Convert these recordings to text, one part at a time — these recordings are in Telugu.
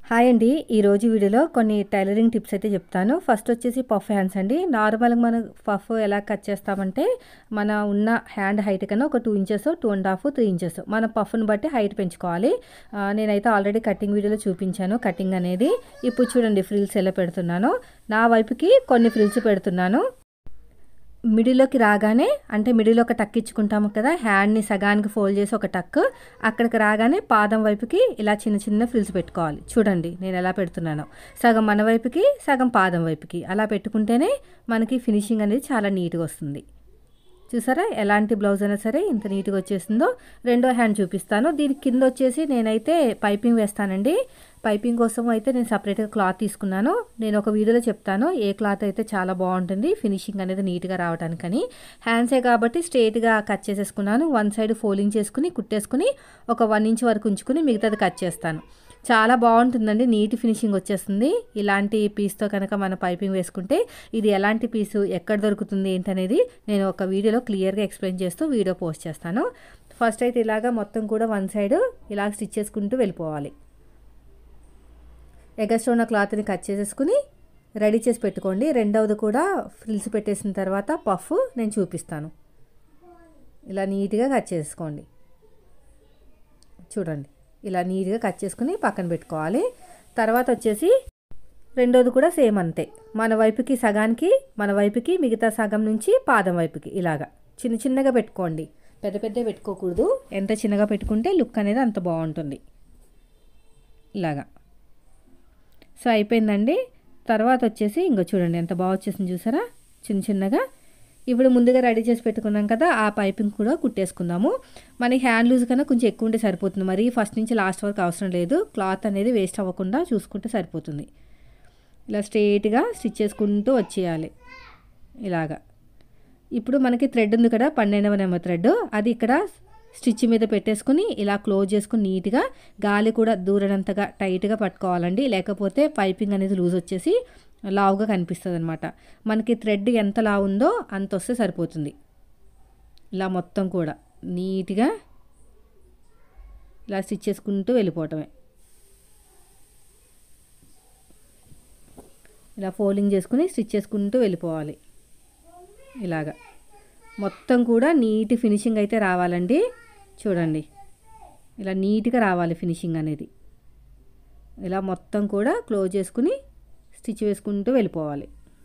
హాయ్ అండి. ఈరోజు వీడియోలో కొన్ని టైలరింగ్ టిప్స్ అయితే చెప్తాను. ఫస్ట్ వచ్చేసి పఫ్ హ్యాండ్స్ అండి. నార్మల్‌గా మనం పఫ్ ఎలా కట్ చేస్తామంటే, మన ఉన్న హ్యాండ్ హైట్ కన్నా ఒక 2 ఇంచెస్, 2 ½ 3 ఇంచెస్ మన పఫ్‌ని బట్టి హైట్ పెంచుకోవాలి. నేనైతే ఆల్రెడీ కటింగ్ వీడియోలో చూపించాను కటింగ్ అనేది. ఇప్పుడు చూడండి ఫ్రిల్స్ ఎలా పెడుతున్నానో. నా వైపుకి కొన్ని ఫ్రిల్స్ పెడుతున్నాను. మిడిల్‌లోకి రాగానే అంటే మిడిల్‌లో ఒక టక్ ఇచ్చుకుంటాము కదా! హ్యాండ్‌ని సగానికి ఫోల్డ్ చేసి ఒక టక్. అక్కడికి రాగానే పాదం వైపుకి ఇలా చిన్న చిన్న ఫ్రిల్స్ పెట్టుకోవాలి. చూడండి నేను ఎలా పెడుతున్నానో. సగం మన వైపుకి, సగం పాదం వైపుకి అలా పెట్టుకుంటేనే మనకి ఫినిషింగ్ అనేది చాలా నీట్‌గా వస్తుంది. చూసారా ఎలాంటి బ్లౌజ్ అయినా సరే ఇంత నీట్‌గా వచ్చేసిందో. రెండో హ్యాండ్ చూపిస్తాను. దీని కింద వచ్చేసి నేనైతే పైపింగ్ వేస్తానండి. పైపింగ్ కోసం అయితే నేను సపరేట్‌గా క్లాత్ తీసుకున్నాను. నేను ఒక వీడియోలో చెప్తాను ఏ క్లాత్ అయితే చాలా బాగుంటుంది ఫినిషింగ్ అనేది నీట్‌గా రావడానికని. హ్యాండ్సే కాబట్టి స్ట్రెయిట్‌గా కట్ చేసేసుకున్నాను. వన్ సైడ్ ఫోల్డింగ్ చేసుకుని కుట్టేసుకుని ఒక 1 ఇంచ్ వరకు ఉంచుకుని మిగతాది కట్ చేస్తాను. చాలా బాగుంటుందండి. నీట్ ఫినిషింగ్ వచ్చేస్తుంది. ఇలాంటి పీస్తో కనుక మనం పైపింగ్ వేసుకుంటే ఇది ఎలాంటి పీసు ఎక్కడ దొరుకుతుంది ఏంటనేది నేను ఒక వీడియోలో క్లియర్గా ఎక్స్ప్లెయిన్ చేస్తూ వీడియో పోస్ట్ చేస్తాను. ఫస్ట్ అయితే ఇలాగా మొత్తం కూడా వన్ సైడ్ ఇలా స్టిచ్ చేసుకుంటూ వెళ్ళిపోవాలి. ఎగస్ట్రా ఉన్న క్లాత్ని కట్ చేసేసుకుని రెడీ చేసి పెట్టుకోండి. రెండవది కూడా ఫ్రిల్స్ పెట్టేసిన తర్వాత పఫ్ నేను చూపిస్తాను. ఇలా నీట్గా కట్ చేసుకోండి. చూడండి ఇలా నీట్గా కట్ చేసుకుని పక్కన పెట్టుకోవాలి. తర్వాత వచ్చేసి రెండోది కూడా సేమ్ అంతే. మన వైపుకి సగానికి మన వైపుకి మిగతా సగం నుంచి పాదం వైపుకి ఇలాగా చిన్న చిన్నగా పెట్టుకోండి. పెద్ద పెద్ద పెట్టుకోకూడదు. ఎంత చిన్నగా పెట్టుకుంటే లుక్ అనేది అంత బాగుంటుంది. ఇలాగా సో అయిపోయిందండి. తర్వాత వచ్చేసి ఇంకో చూడండి ఎంత బాగా వచ్చేసింది చూసారా చిన్న చిన్నగా. ఇప్పుడు ముందుగా రెడీ చేసి పెట్టుకున్నాం కదా ఆ పైపింగ్ కూడా కుట్టేసుకుందాము. మనకి హ్యాండ్ లూజ్ కన్నా కొంచెం ఎక్కువ ఉంటే సరిపోతుంది. మరి ఫస్ట్ నుంచి లాస్ట్ వరకు అవసరం లేదు. క్లాత్ అనేది వేస్ట్ అవ్వకుండా చూసుకుంటే సరిపోతుంది. ఇలా స్ట్రెయిట్గా స్టిచ్ చేసుకుంటూ వచ్చేయాలి ఇలాగా. ఇప్పుడు మనకి థ్రెడ్ ఉంది కదా 12వ నెంబర్ థ్రెడ్ అది ఇక్కడ స్టిచ్ మీద పెట్టేసుకుని ఇలా క్లోజ్ చేసుకుని నీట్గా గాలి కూడా దూరనంతగా టైట్గా పట్టుకోవాలండి. లేకపోతే పైపింగ్ అనేది లూజ్ వచ్చేసి లావుగా కనిపిస్తుంది అనమాట. మనకి థ్రెడ్ ఎంత లావు ఉందో అంత వస్తే సరిపోతుంది. ఇలా మొత్తం కూడా నీట్గా ఇలా స్టిచ్ చేసుకుంటూ వెళ్ళిపోవటమే. ఇలా ఫోల్డింగ్ చేసుకుని స్టిచ్ చేసుకుంటూ వెళ్ళిపోవాలి. ఇలాగా మొత్తం కూడా నీట్ ఫినిషింగ్ అయితే రావాలండి. చూడండి ఇలా నీట్గా రావాలి ఫినిషింగ్ అనేది. ఇలా మొత్తం కూడా క్లోజ్ చేసుకుని స్టిచ్ వేసుకుంటూ వెళ్ళిపోవాలి.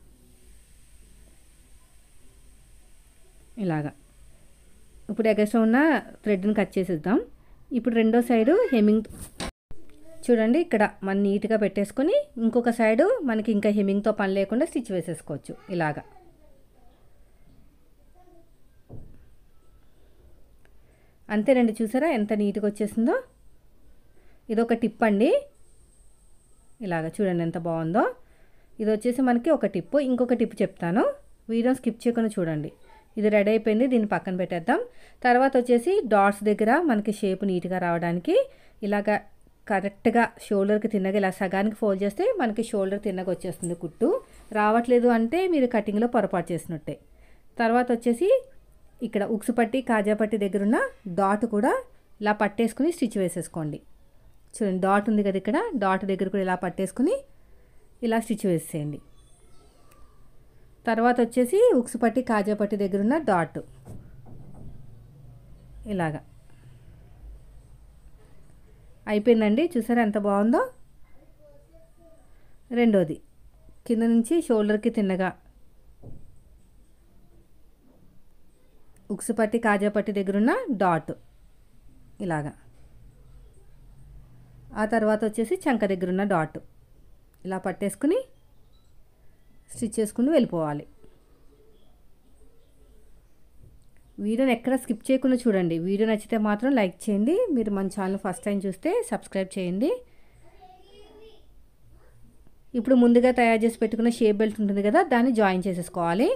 ఇలాగా ఇప్పుడు ఎగస్ట్రా ఉన్న థ్రెడ్ని కట్ చేసేద్దాం. ఇప్పుడు రెండో సైడు హెమ్మింగ్ చూడండి ఇక్కడ మనం నీట్గా పెట్టేసుకొని ఇంకొక సైడు మనకి ఇంకా హెమ్మింగ్తో పని లేకుండా స్టిచ్ వేసేసుకోవచ్చు ఇలాగా. అంతేనండి చూసారా ఎంత నీట్గా వచ్చేసిందో. ఇదొక టిప్ అండి. ఇలాగ చూడండి ఎంత బాగుందో. ఇది వచ్చేసి మనకి ఒక టిప్. ఇంకొక టిప్ చెప్తాను. వీడియో స్కిప్ చేయకుండా చూడండి. ఇది రెడీ అయిపోయింది. దీన్ని పక్కన పెట్టేద్దాం. తర్వాత వచ్చేసి డాట్స్ దగ్గర మనకి షేప్ నీట్గా రావడానికి ఇలాగ కరెక్ట్గా షోల్డర్కి తిన్నగా ఇలా సగానికి ఫోల్డ్ చేస్తే మనకి షోల్డర్ తిన్నగా వచ్చేస్తుంది కుట్టు. రావట్లేదు అంటే మీరు కటింగ్లో పొరపాటు చేసినట్టే. తర్వాత వచ్చేసి ఇక్కడ ఉక్సు పట్టి కాజా పట్టి దగ్గర ఉన్న డాట్ కూడా ఇలా పట్టేసుకుని స్టిచ్ వేసేసుకోండి. చూడండి డాట్ ఉంది కదా ఇక్కడ డాట్ దగ్గర కూడా ఇలా పట్టేసుకుని ఇలా స్టిచ్ వేసేయండి. తర్వాత వచ్చేసి ఉక్సు పట్టి కాజా పట్టి దగ్గర ఉన్న డాట్ ఇలాగా అయిపోయిందండి. చూసారా ఎంత బాగుందో. రెండోది కింద నుంచి షోల్డర్కి తిన్నగా ఉక్సు పట్టి కాజా పట్టి దగ్గర ఉన్న డాట్ ఇలాగా. ఆ తర్వాత వచ్చేసి చంక దగ్గర ఉన్న డాట్ ఇలా పట్టేసుకుని స్టిచ్ చేసుకుని వెళ్ళిపోవాలి. వీడియోని ఎక్కడ స్కిప్ చేయకుండా చూడండి. వీడియో నచ్చితే మాత్రం లైక్ చేయండి. మీరు మన ఛానల్ ఫస్ట్ టైం చూస్తే సబ్స్క్రైబ్ చేయండి. ఇప్పుడు ముందుగా తయారు చేసి పెట్టుకున్న షేప్ బెల్ట్ ఉంటుంది కదా దాన్ని జాయిన్ చేసేసుకోవాలి.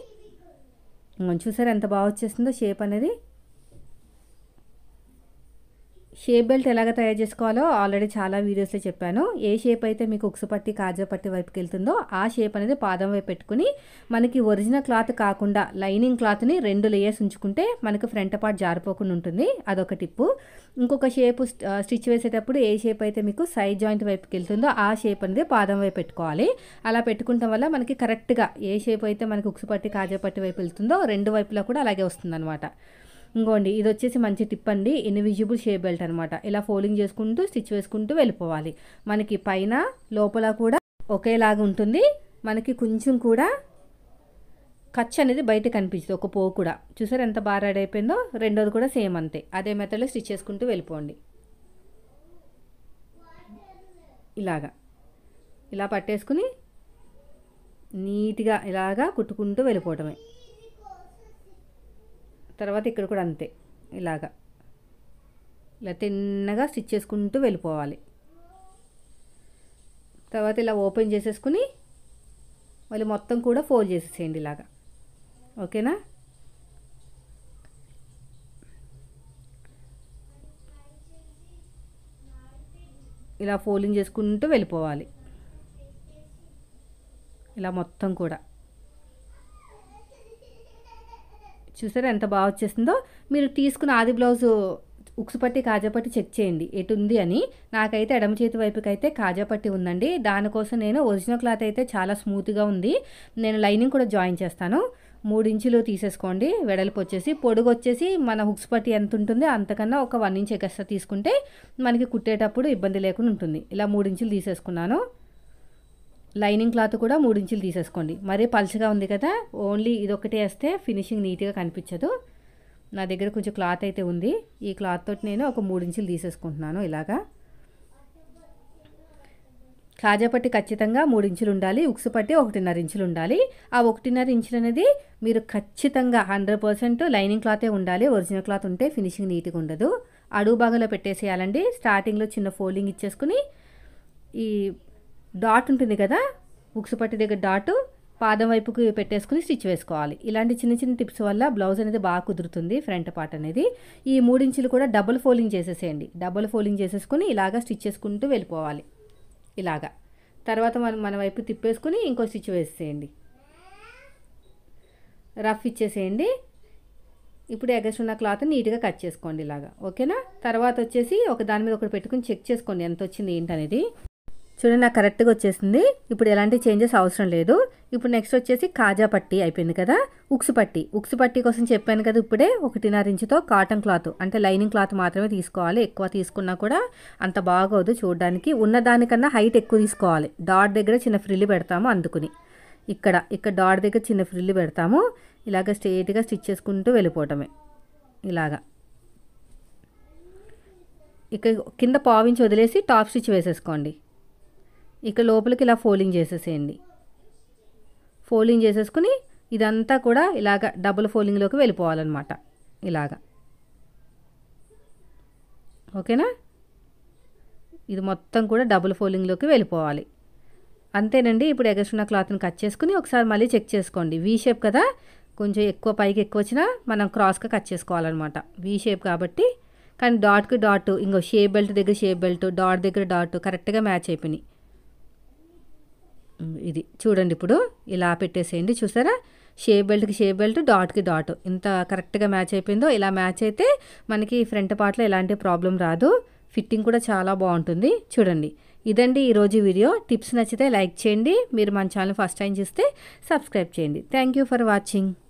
చూసారా ఎంత బాగా వచ్చేసిందో షేప్ అనేది. షేప్ బెల్ట్ ఎలాగ తయారు చేసుకోవాలో ఆల్రెడీ చాలా వీడియోస్లో చెప్పాను. ఏ షేప్ అయితే మీకు ఉక్సు పట్టి కాజా పట్టి వైపుకి వెళ్తుందో ఆ షేప్ అనేది పాదం వైపు పెట్టుకుని మనకి ఒరిజినల్ క్లాత్ కాకుండా లైనింగ్ క్లాత్ని 2 లేయర్స్ ఉంచుకుంటే మనకు ఫ్రంట్ పార్ట్ జారిపోకుండా ఉంటుంది. అదొక టిప్పు. ఇంకొక షేప్ స్టిచ్ వేసేటప్పుడు ఏ షేప్ అయితే మీకు సైడ్ జాయింట్ వైపుకి వెళ్తుందో ఆ షేప్ అనేది పాదం వైపు పెట్టుకోవాలి. అలా పెట్టుకుంటాం వల్ల మనకి కరెక్ట్గా ఏ షేప్ అయితే మనకి ఉక్సు పట్టి కాజా పట్టి వైపు వెళ్తుందో 2 వైపులా కూడా అలాగే వస్తుందన్నమాట. ఇంకోండి ఇది వచ్చేసి మంచి టిప్ అండి. ఇన్విజిబుల్ షేప్ బెల్ట్ అనమాట. ఇలా ఫోల్డింగ్ చేసుకుంటూ స్టిచ్ వేసుకుంటూ వెళ్ళిపోవాలి. మనకి పైన లోపల కూడా ఒకేలాగా ఉంటుంది. మనకి కొంచెం కూడా ఖర్చు అనేది బయట కనిపించదు. ఒక పో కూడా చూసారు ఎంత బాగా రెడీ అయిపోయిందో. రెండోది కూడా సేమ్ అంతే. అదే మెథడ్లో స్టిచ్ చేసుకుంటూ వెళ్ళిపోండి. ఇలా పట్టేసుకుని నీట్గా ఇలాగా కుట్టుకుంటూ వెళ్ళిపోవటమే. తర్వాత ఇక్కడ కూడా అంతే. ఇలా తిన్నగా స్టిచ్ చేసుకుంటూ వెళ్ళిపోవాలి. తర్వాత ఇలా ఓపెన్ చేసేసుకుని మళ్ళీ మొత్తం కూడా ఫోల్డ్ చేసేసేయండి ఇలాగా. ఓకేనా? ఇలా ఫోల్డింగ్ చేసుకుంటూ వెళ్ళిపోవాలి. ఇలా మొత్తం కూడా చూసారా ఎంత బాగా వచ్చేసిందో. మీరు తీసుకున్న ఆది బ్లౌజు ఉక్సు పట్టి కాజా పట్టి చెక్ చేయండి ఎటు ఉంది అని. నాకైతే ఎడమ చేతి వైపుకి అయితే కాజా పట్టి ఉందండి. దానికోసం నేను ఒరిజినల్ క్లాత్ అయితే చాలా స్మూత్గా ఉంది. నేను లైనింగ్ కూడా జాయిన్ చేస్తాను. 3 ఇంచులు తీసేసుకోండి. వెడల్పు వచ్చేసి పొడుగు వచ్చేసి మన హుక్స్ పట్టి ఎంత ఉంటుందో అంతకన్నా ఒక 1 ఇంచ్ ఎక్స్ట్రా తీసుకుంటే మనకి కుట్టేటప్పుడు ఇబ్బంది లేకుండా ఉంటుంది. ఇలా 3 ఇంచులు తీసేసుకున్నాను. లైనింగ్ క్లాత్ కూడా 3 ఇంచులు తీసేసుకోండి. మరీ పలుచగా ఉంది కదా, ఓన్లీ ఇదొకటే వేస్తే ఫినిషింగ్ నీట్గా కనిపించదు. నా దగ్గర కొంచెం క్లాత్ అయితే ఉంది. ఈ క్లాత్ తోటి నేను ఒక 3 ఇంచులు తీసేసుకుంటున్నాను. ఇలాగా కాజా పట్టి ఖచ్చితంగా 3 ఇంచులు ఉండాలి. ఉక్సు పట్టి 1.5 ఇంచులు ఉండాలి. ఆ 1.5 ఇంచులు అనేది మీరు ఖచ్చితంగా 100% లైనింగ్ క్లాతే ఉండాలి. ఒరిజినల్ క్లాత్ ఉంటే ఫినిషింగ్ నీట్గా ఉండదు. అడుగు భాగంలో పెట్టేసేయాలండి. స్టార్టింగ్లో చిన్న ఫోల్డింగ్ ఇచ్చేసుకుని ఈ డాట్ ఉంటుంది కదా, ఉక్సు పట్టి దగ్గర డాటు పాదం వైపుకి పెట్టేసుకుని స్టిచ్ వేసుకోవాలి. ఇలాంటి చిన్న చిన్న టిప్స్ వల్ల బ్లౌజ్ అనేది బాగా కుదురుతుంది. ఫ్రంట్ పార్ట్ అనేది ఈ 3 ఇంచులు కూడా డబుల్ ఫోల్డింగ్ చేసేసేయండి. డబుల్ ఫోల్డింగ్ చేసేసుకుని ఇలాగా స్టిచ్ చేసుకుంటూ వెళ్ళిపోవాలి. ఇలాగా తర్వాత మన వైపు తిప్పేసుకుని ఇంకో స్టిచ్ వేసేయండి. రఫ్ ఇచ్చేసేయండి. ఇప్పుడు ఎగస్ట్ ఉన్న క్లాత్ నీట్గా కట్ చేసుకోండి ఇలాగా. ఓకేనా? తర్వాత వచ్చేసి ఒక దాని మీద ఒకటి పెట్టుకుని చెక్ చేసుకోండి ఎంత వచ్చింది ఏంటనేది. చూడండి నాకు కరెక్ట్గా వచ్చేసింది. ఇప్పుడు ఎలాంటి చేంజెస్ అవసరం లేదు. ఇప్పుడు నెక్స్ట్ వచ్చేసి కాజా పట్టి అయిపోయింది కదా. ఉక్సు పట్టి కోసం చెప్పాను కదా ఇప్పుడే 1.5 ఇంచుతో కాటన్ క్లాత్ అంటే లైనింగ్ క్లాత్ మాత్రమే తీసుకోవాలి. ఎక్కువ తీసుకున్నా కూడా అంత బాగోదు చూడడానికి. ఉన్నదానికన్నా హైట్ ఎక్కువ తీసుకోవాలి. డాట్ దగ్గర చిన్న ఫ్రిల్లు పెడతాము అందుకుని. ఇక్కడ డాట్ దగ్గర చిన్న ఫ్రిల్లు పెడతాము. ఇలాగ స్ట్రైట్గా స్టిచ్ చేసుకుంటూ వెళ్ళిపోవటమే. ఇలాగా ఇక్కడ కింద పావించి వదిలేసి టాప్ స్టిచ్ వేసేసుకోండి. ఇక లోపలికి ఇలా ఫోల్డింగ్ చేసేసేయండి. ఫోల్డింగ్ చేసేసుకుని ఇదంతా కూడా ఇలాగ డబుల్ ఫోల్డింగ్లోకి వెళ్ళిపోవాలన్నమాట. ఇలాగా ఓకేనా? ఇది మొత్తం కూడా డబుల్ ఫోల్డింగ్లోకి వెళ్ళిపోవాలి. అంతేనండి. ఇప్పుడు ఎగస్ట్రున్న క్లాత్ని కట్ చేసుకుని ఒకసారి మళ్ళీ చెక్ చేసుకోండి. వీ షేప్ కదా, కొంచెం ఎక్కువ పైకి ఎక్కువ వచ్చినా మనం క్రాస్గా కట్ చేసుకోవాలన్నమాట. వీ షేప్ కాబట్టి. కానీ డాట్కి డాట్ ఇంకో షేప్ బెల్ట్ దగ్గర షేప్ బెల్ట్, డాట్ దగ్గర డాట్ కరెక్ట్గా మ్యాచ్ అయిపోయినాయి. ఇది చూడండి. ఇప్పుడు ఇలా పెట్టేసేయండి. చూసారా? షేప్ బెల్ట్కి షేప్ బెల్ట్, డాట్కి డాట్ ఇంత కరెక్ట్గా మ్యాచ్ అయిపోయిందో. ఇలా మ్యాచ్ అయితే మనకి ఫ్రంట్ పార్ట్లో ఎలాంటి ప్రాబ్లం రాదు. ఫిట్టింగ్ కూడా చాలా బాగుంటుంది. చూడండి. ఇదండి ఈరోజు వీడియో. టిప్స్ నచ్చితే లైక్ చేయండి. మీరు మన ఛానల్ ఫస్ట్ టైం చూస్తే సబ్స్క్రైబ్ చేయండి. Thank you for watching.